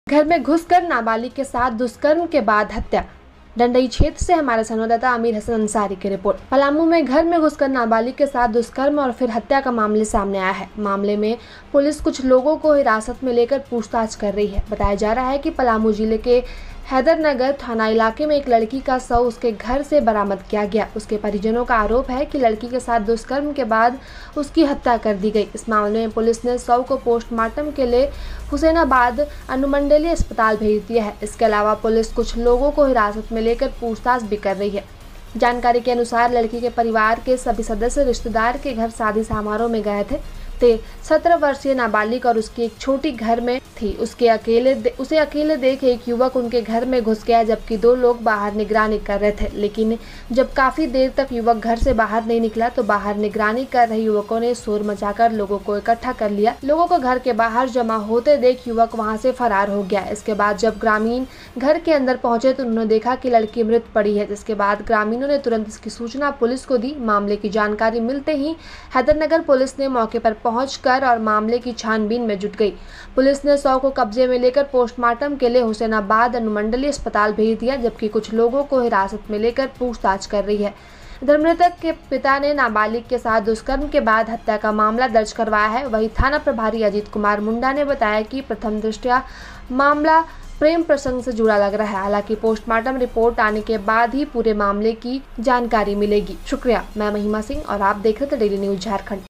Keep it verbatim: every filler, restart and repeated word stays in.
घर में घुसकर नाबालिग के साथ दुष्कर्म के बाद हत्या। डंडई क्षेत्र से हमारे संवाददाता अमीर हसन अंसारी की रिपोर्ट। पलामू में घर में घुसकर नाबालिग के साथ दुष्कर्म और फिर हत्या का मामले सामने आया है। मामले में पुलिस कुछ लोगों को हिरासत में लेकर पूछताछ कर रही है। बताया जा रहा है कि पलामू जिले के हैदरनगर थाना इलाके में एक लड़की का शव उसके घर से बरामद किया गया। उसके परिजनों का आरोप है कि लड़की के साथ दुष्कर्म के बाद उसकी हत्या कर दी गई। इस मामले में पुलिस ने शव को पोस्टमार्टम के लिए हुसैनाबाद अनुमंडलीय अस्पताल भेज दिया है। इसके अलावा पुलिस कुछ लोगों को हिरासत में लेकर पूछताछ भी कर रही है। जानकारी के अनुसार लड़की के परिवार के सभी सदस्य रिश्तेदार के घर शादी समारोह में गए थे। ते सत्रह वर्षीय नाबालिग और उसकी एक छोटी घर में थी। उसके अकेले उसे अकेले देख एक युवक उनके घर में घुस गया, जबकि दो लोग बाहर निगरानी कर रहे थे। लेकिन जब काफी देर तक युवक घर से बाहर नहीं निकला तो बाहर निगरानी कर रहे युवकों ने शोर मचाकर लोगों को इकट्ठा कर लिया। लोगों को घर के बाहर जमा होते देख युवक वहां से फरार हो गया। इसके बाद जब ग्रामीण घर के अंदर पहुंचे तो उन्होंने देखा कि लड़की मृत पड़ी है। जिसके बाद ग्रामीणों ने तुरंत इसकी सूचना पुलिस को दी। मामले की जानकारी मिलते ही हैदरनगर पुलिस ने मौके पर पहुंचकर और मामले की छानबीन में जुट गई। पुलिस ने शव को कब्जे में लेकर पोस्टमार्टम के लिए हुसैनाबाद अनुमंडलीय अस्पताल भेज दिया, जबकि कुछ लोगों को हिरासत में लेकर पूछताछ कर रही है। इधर मृतक के पिता ने नाबालिग के साथ दुष्कर्म के बाद हत्या का मामला दर्ज करवाया है। वहीं थाना प्रभारी अजीत कुमार मुंडा ने बताया कि प्रथम दृष्टया मामला प्रेम प्रसंग से जुड़ा लग रहा है। हालांकि पोस्टमार्टम रिपोर्ट आने के बाद ही पूरे मामले की जानकारी मिलेगी। शुक्रिया। मैं महिमा सिंह और आप देख रहे थे डेली न्यूज झारखंड।